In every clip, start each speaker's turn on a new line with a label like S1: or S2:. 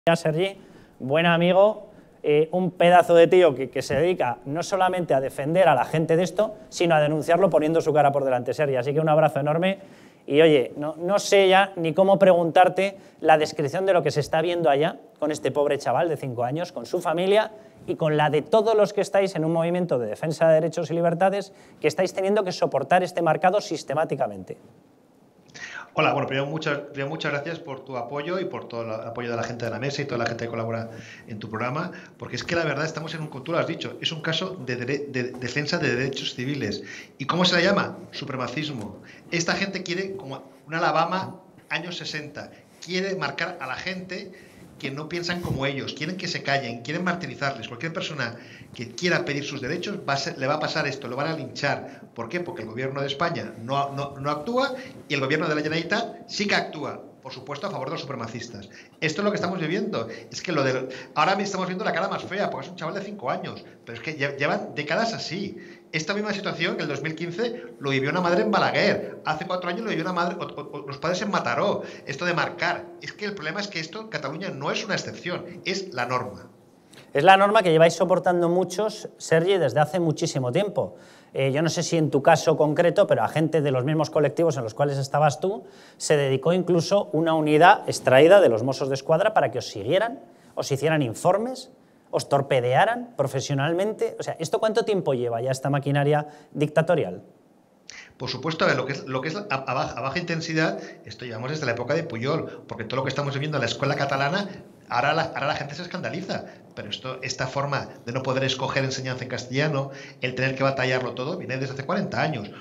S1: Sergi, buen amigo, un pedazo de tío que se dedica no solamente a defender a la gente de esto, sino a denunciarlo poniendo su cara por delante, Sergi. Así que un abrazo enorme y oye, no sé ya ni cómo preguntarte la descripción de lo que se está viendo allá con este pobre chaval de 5 años, con su familia y con la de todos los que estáis en un movimiento de defensa de derechos y libertades que estáis teniendo que soportar este marcado sistemáticamente.
S2: Hola, bueno, primero muchas gracias por tu apoyo y por todo el apoyo de la gente de la mesa y toda la gente que colabora en tu programa, porque es que la verdad estamos en tú lo has dicho, es un caso de defensa de derechos civiles. ¿Y cómo se le llama? Supremacismo. Esta gente quiere, como un Alabama años 60, quiere marcar a la gente que no piensan como ellos, quieren que se callen, quieren martirizarles. Cualquier persona que quiera pedir sus derechos le va a pasar esto, lo van a linchar. ¿Por qué? Porque el gobierno de España no actúa y el gobierno de la Generalitat sí que actúa, por supuesto, a favor de los supremacistas. Esto es lo que estamos viviendo. Es que ahora estamos viendo la cara más fea, porque es un chaval de 5 años, pero es que llevan décadas así. Esta misma situación que en el 2015 lo vivió una madre en Balaguer, hace 4 años lo vivió una madre, los padres en Mataró. Esto de marcar, es que el problema es que esto en Cataluña no es una excepción, es la norma.
S1: Es la norma que lleváis soportando muchos, Sergi, desde hace muchísimo tiempo. Yo no sé si en tu caso concreto, pero a gente de los mismos colectivos en los cuales estabas tú, se dedicó incluso una unidad extraída de los Mossos d'Esquadra para que os siguieran, os hicieran informes, os torpedearan profesionalmente. O sea, ¿esto cuánto tiempo lleva ya esta maquinaria dictatorial?
S2: Por supuesto, a ver, lo que es a baja intensidad, esto llevamos desde la época de Pujol, porque todo lo que estamos viviendo en la escuela catalana, ahora la gente se escandaliza, pero esta forma de no poder escoger enseñanza en castellano, el tener que batallarlo todo, viene desde hace 40 años.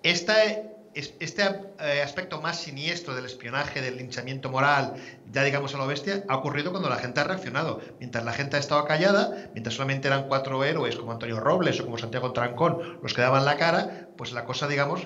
S2: Este aspecto más siniestro del espionaje, del linchamiento moral, ya digamos a lo bestia, ha ocurrido cuando la gente ha reaccionado. Mientras la gente ha estado callada, mientras solamente eran 4 héroes como Antonio Robles o como Santiago Trancón los que daban la cara, pues la cosa, digamos,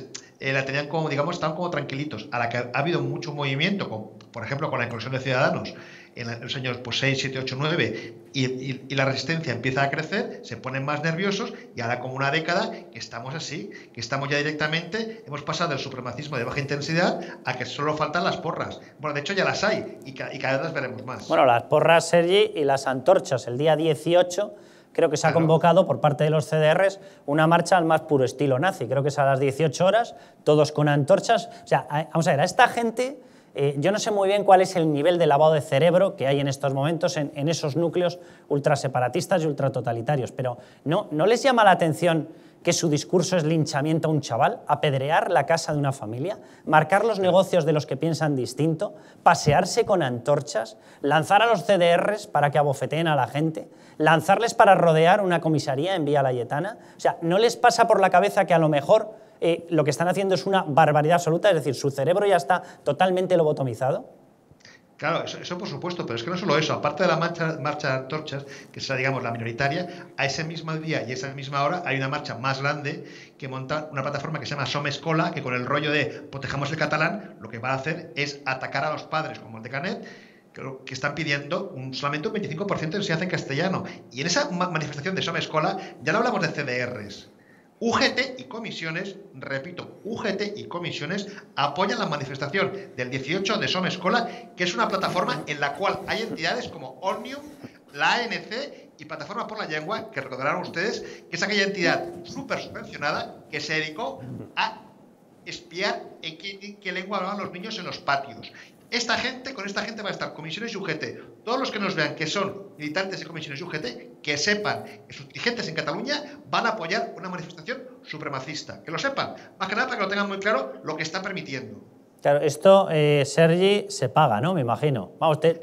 S2: la tenían como, digamos, estaban como tranquilitos. A la que ha habido mucho movimiento, por ejemplo, con la inclusión de Ciudadanos, en los años 6, 7, 8, 9 y la resistencia empieza a crecer, se ponen más nerviosos y ahora como una década que estamos así, que estamos ya directamente, hemos pasado del supremacismo de baja intensidad a que solo faltan las porras. Bueno, de hecho ya las hay y cada vez las veremos más.
S1: Bueno, las porras, Sergi, y las antorchas. El día 18 creo que se ha convocado por parte de los CDRs una marcha al más puro estilo nazi. Creo que es a las 18 horas, todos con antorchas. O sea, vamos a ver, a esta gente... yo no sé muy bien cuál es el nivel de lavado de cerebro que hay en estos momentos en esos núcleos ultraseparatistas y ultratotalitarios, pero ¿no les llama la atención que su discurso es linchamiento a un chaval, apedrear la casa de una familia, marcar los negocios de los que piensan distinto, pasearse con antorchas, lanzar a los CDRs para que abofeteen a la gente, lanzarles para rodear una comisaría en Vía Layetana? O sea, ¿no les pasa por la cabeza que a lo mejor lo que están haciendo es una barbaridad absoluta? Es decir, su cerebro ya está totalmente lobotomizado.
S2: Claro, eso por supuesto, pero es que no solo eso, aparte de la marcha de antorchas, que es, digamos, la minoritaria, a ese mismo día y esa misma hora hay una marcha más grande que monta una plataforma que se llama Som Escola, que con el rollo de protejamos el catalán, lo que va a hacer es atacar a los padres como el de Canet, que están pidiendo solamente un 25% de enseñanza en castellano. Y en esa manifestación de Som Escola ya no hablamos de CDRs. UGT y comisiones, repito, UGT y comisiones apoyan la manifestación del 18 de Som Escola, que es una plataforma en la cual hay entidades como Òmnium, la ANC y Plataforma por la Llengua, que recordarán ustedes que es aquella entidad súper subvencionada que se dedicó a espiar en qué lengua hablaban los niños en los patios. Con esta gente va a estar comisiones y UGT. Todos los que nos vean que son militantes de comisiones y UGT, que sepan que sus dirigentes en Cataluña van a apoyar una manifestación supremacista. Que lo sepan. Más que nada para que lo tengan muy claro lo que están permitiendo.
S1: Claro, esto, Sergi, se paga, ¿no? Me imagino. Vamos, te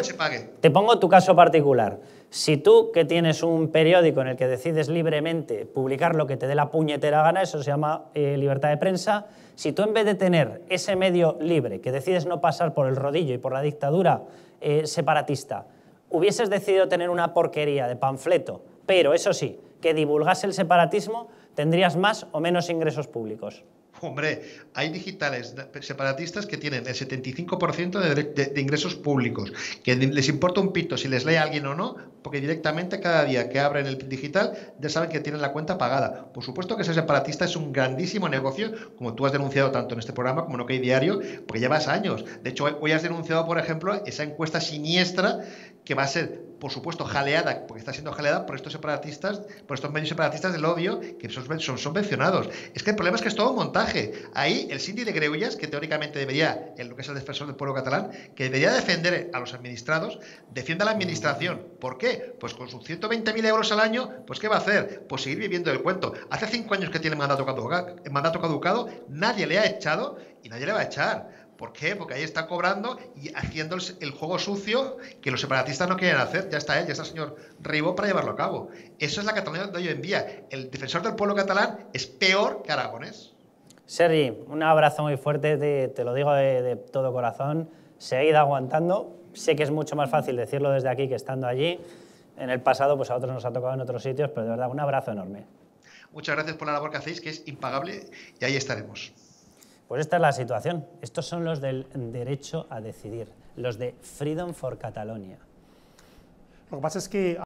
S1: pongo tu caso particular. Si tú, que tienes un periódico en el que decides libremente publicar lo que te dé la puñetera gana, eso se llama libertad de prensa, si tú en vez de tener ese medio libre, que decides no pasar por el rodillo y por la dictadura separatista, hubieses decidido tener una porquería de panfleto, pero eso sí, que divulgase el separatismo, tendrías más o menos ingresos públicos.
S2: Hombre, hay digitales separatistas que tienen el 75% de ingresos públicos, que les importa un pito si les lee a alguien o no, porque directamente cada día que abren el digital ya saben que tienen la cuenta pagada. Por supuesto que ser separatista es un grandísimo negocio, como tú has denunciado tanto en este programa como en OK Diario, porque llevas años. De hecho, hoy has denunciado, por ejemplo, esa encuesta siniestra que va a ser, por supuesto, jaleada, porque está siendo jaleada por estos separatistas, por estos medios separatistas del odio que son subvencionados. Es que el problema es que es todo un montaje. Ahí el síndic de Greuges, que teóricamente debería, en lo que es el defensor del pueblo catalán, que debería defender a los administrados, defiende a la administración. ¿Por qué? Pues con sus 120.000 euros al año, pues ¿qué va a hacer? Pues seguir viviendo del cuento. Hace 5 años que tiene mandato caducado, nadie le ha echado y nadie le va a echar. ¿Por qué? Porque ahí está cobrando y haciendo el juego sucio que los separatistas no quieren hacer. Ya está él, ya está el señor Ribó para llevarlo a cabo. Eso es la Cataluña de hoy en día. El defensor del pueblo catalán es peor que Aragonés.
S1: Sergi, un abrazo muy fuerte, te lo digo de todo corazón. Seguid aguantando. Sé que es mucho más fácil decirlo desde aquí que estando allí. En el pasado, pues a otros nos ha tocado en otros sitios, pero de verdad, un abrazo enorme.
S2: Muchas gracias por la labor que hacéis, que es impagable, y ahí estaremos.
S1: Pues esta es la situación. Estos son los del derecho a decidir, los de Freedom for Catalonia.
S3: Lo que pasa es que